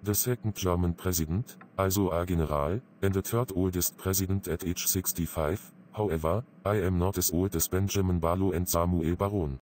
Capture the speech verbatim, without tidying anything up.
the second German president, also a general, and the third oldest president at age sixty-five, however, I am not as old as Benjamin Barlow and Samuel Baron.